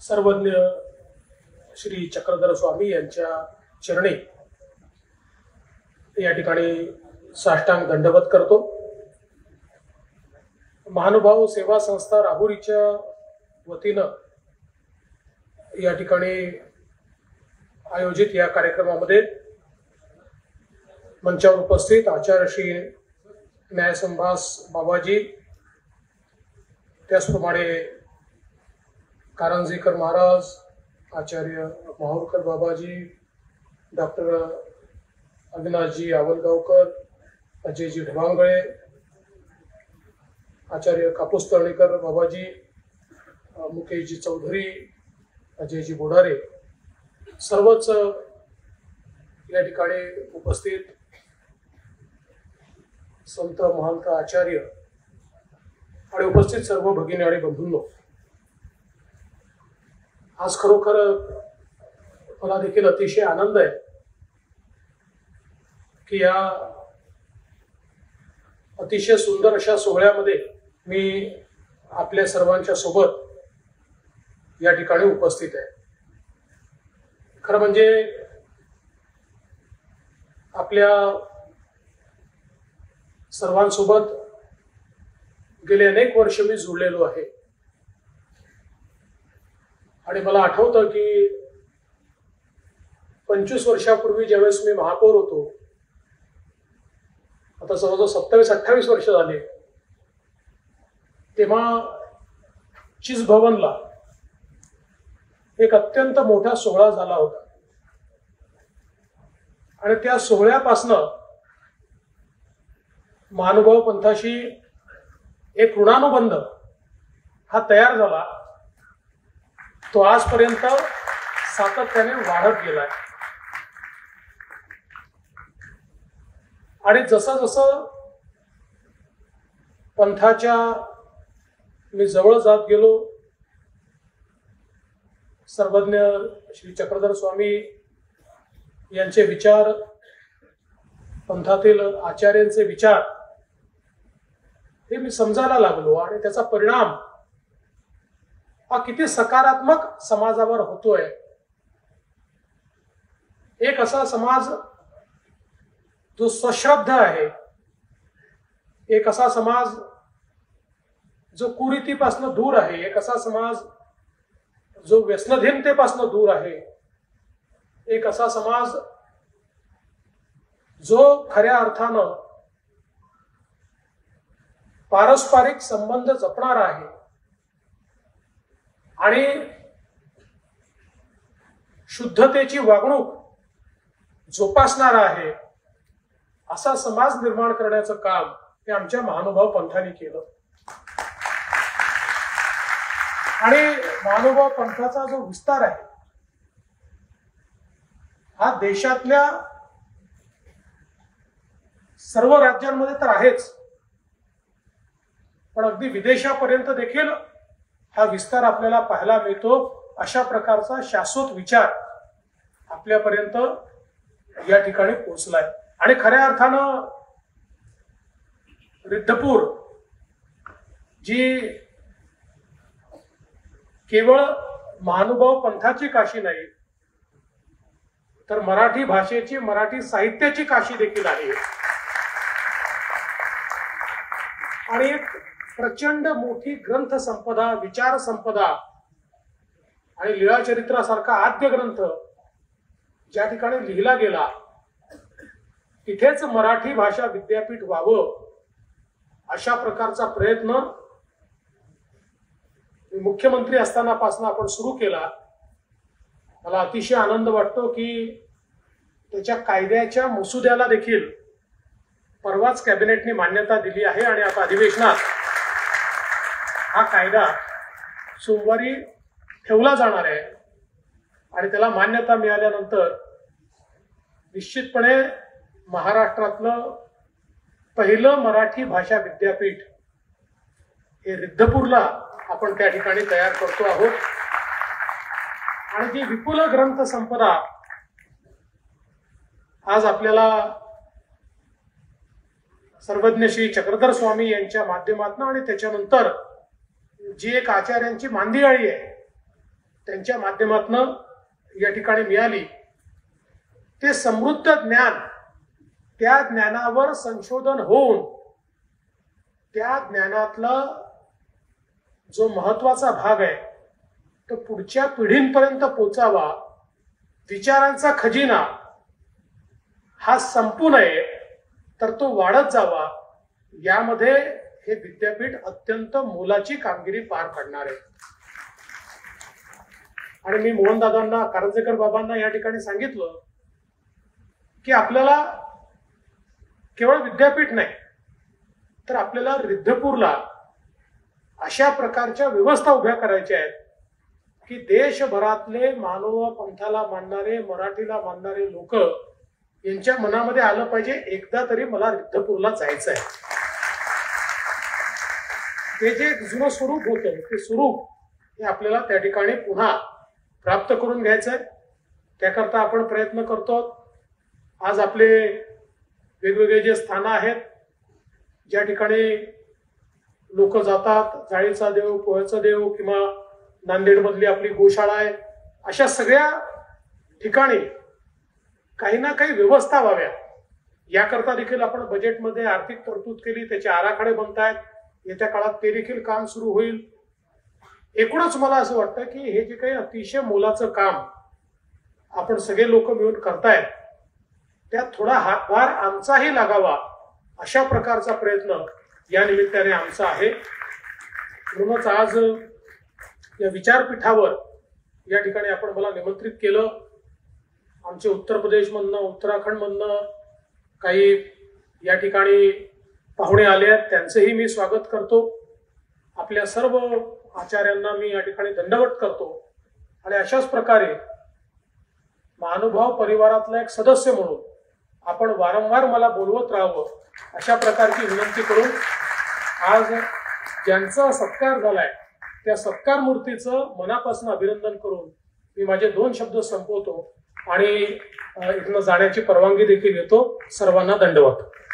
सर्वज्ञ श्री चक्रधर स्वामी यांच्या चरणी या ठिकाणी साष्टांग दंडवत करतो। महानुभाव सेवा संस्था राहुरीच्या वतीनं या ठिकाणी आयोजित या कार्यक्रमामध्ये मंचावर उपस्थित आचार्य श्री न्यायसंभास बाबाजी, त्याचप्रमाणे कारंजेकर महाराज, आचार्य माहुरकर बाबाजी, डॉक्टर अविनाशजी आवलगावकर, अजयजी ढवांगळे, आचार्य कापूस तळणीकर बाबाजी, मुकेशजी चौधरी, अजयजी बोडारे, सर्वच या ठिकाणी उपस्थित संत महंत आचार्य आणि उपस्थित सर्व भगिनी आणि बंधूंनो, आज खरोखर मला देखील अतिशय आनंद आहे की या अतिशय सुंदर अशा सोहळ्यामध्ये मी आपल्या सर्वांच्या सोबत या ठिकाणी उपस्थित आहे। खरं म्हणजे आपल्या सर्वांसोबत गेले अनेक वर्ष मी जुळलेलो आहे आणि मला आठवतं की 25 वर्षापूर्वी ज्यावेळेस मी महापौर होतो, आता जवळजवळ 27-28 वर्ष झाले, तेव्हा चिज भवनला एक अत्यंत मोठा सोहळा झाला होता आणि त्या सोहळ्यापासनं महानुभाव पंथाशी एक ऋणानुबंध हा तयार झाला, तो आजपर्यंत सातत्याने वाढत गेलाय। आणि जसं जसं पंथाच्या मी जवळ जात गेलो, सर्वज्ञ श्री चक्रधर स्वामी यांचे विचार, पंथातील आचार्यांचे विचार हे मी समजायला लागलो आणि त्याचा परिणाम हा किती सकारात्मक समाजावर होतोय। एक असा समाज जो स्वश्रद्ध आहे, एक असा समाज जो कुरीतीपासून दूर आहे, एक असा समाज जो व्यसनधीनतेपासून दूर आहे, एक असा समाज जो खऱ्या अर्थानं पारस्परिक संबंध जपणारा आहे आणि शुद्धतेची वागणूक जोपासणारा आहे, असा समाज निर्माण करण्याचं काम हे आमच्या महानुभाव पंथाने केलं। आणि महानुभाव पंथाचा जो विस्तार आहे हा देशातल्या सर्व राज्यांमध्ये तर आहेच, पण अगदी विदेशापर्यंत देखील हा विस्तार आपल्याला पाहायला मिळतो। अशा प्रकारचा शाश्वत विचार आपल्यापर्यंत या ठिकाणी पोहोचलाय आणि खऱ्या अर्थानं रिद्धपूर जी केवळ महानुभाव पंथाची काशी नाही, तर मराठी भाषेची, मराठी साहित्याची काशी देखील आहे आणि एक प्रचंड मोठी ग्रंथ संपदा, विचार संपदा आणि लीळाचरित्रासारखा आद्य ग्रंथ ज्या ठिकाणी लिहिला गेला, तिथेच मराठी भाषा विद्यापीठ व्हावं अशा प्रकारचा प्रयत्न मुख्यमंत्री असतानापासून आपण सुरू केला। मला अतिशय आनंद वाटतो की त्याच्या कायद्याच्या मसुद्याला देखील परवाच कॅबिनेटने मान्यता दिली आहे आणि आता अधिवेशनात हा कायदा सोमवारी ठेवला जाणार आहे आणि त्याला मान्यता मिळाल्यानंतर निश्चितपणे महाराष्ट्रातलं पहिलं मराठी भाषा विद्यापीठ हे रिद्धपूरला आपण त्या ठिकाणी तयार करतो आहोत आणि ती विपुल ग्रंथ संपदा आज आपल्याला सर्वज्ञ श्री चक्रधर स्वामी यांच्या माध्यमातून आणि त्याच्यानंतर जी एक आचार्यांची मांदियाळी आहे त्यांच्या माध्यमातून या ठिकाणी मिळाली, ते समृद्ध ज्ञान, त्या ज्ञानावर संशोधन होऊन त्या ज्ञानातला जो महत्वाचा भाग आहे तो पुढच्या पिढींपर्यंत पोचावा, विचारांचा खजिना हा संपू नये तर तो वाढत जावा, यामध्ये हे विद्यापीठ अत्यंत मोलाची कामगिरी पार पाडणार आहे. आणि मी मोहनदादांना, कारंजेकर बाबांना या ठिकाणी सांगितलं की आपल्याला केवळ विद्यापीठ नाही तर आपल्याला रिद्धपूरला अशा प्रकारच्या व्यवस्था उभ्या करायच्या आहेत की देशभरातले मानव पंथाला मानणारे, मराठीला मानणारे लोक यांच्या मनामध्ये आलं पाहिजे, एकदा तरी मला रिद्धपूरला जायचं आहे. ते जे जुनं स्वरूप होतं ते स्वरूप हे आपल्याला त्या ठिकाणी पुन्हा प्राप्त करून घ्यायचंय. त्याकरता आपण प्रयत्न करतो. आज आपले वेगवेगळे जे स्थानं आहेत ज्या ठिकाणी लोक जातात, जाळीचा देव, पोह्याचा देव किंवा नांदेडमधली आपली गोशाळा आहे, अशा सगळ्या ठिकाणी काही ना काही व्यवस्था व्हाव्या याकरता देखील आपण बजेटमध्ये आर्थिक तरतूद केली, त्याचे आराखडे बनतायत. येत्या काळात ते देखील काम सुरू होईल. एकूणच मला असं वाटतं की हे जे काही अतिशय मोलाचं काम आपण सगळे लोक मिळून करतायत त्यात थोडा हातभार आमचाही लागावा अशा प्रकारचा प्रयत्न या निमित्ताने आमचा आहे. म्हणूनच आज या विचारपीठावर या ठिकाणी आपण मला निमंत्रित केलं. आमचे उत्तर प्रदेशमधनं, उत्तराखंडमधनं काही या ठिकाणी पाहुणे आले आहेत, त्यांचेही मी स्वागत करतो. आपल्या सर्व आचार्यांना मी या ठिकाणी दंडवत करतो. आणि अशाच प्रकारे महानुभाव परिवारातला एक सदस्य म्हणून आपण वारंवार मला बोलवत राहावं अशा प्रकारची विनंती करून आज ज्यांचा सत्कार झालाय त्या सत्कार मूर्तीचं मनापासून अभिनंदन करून मी माझे 2 शब्द संपवतो आणि इथनं जाण्याची परवानगी देखील घेतो. सर्वांना दंडवत.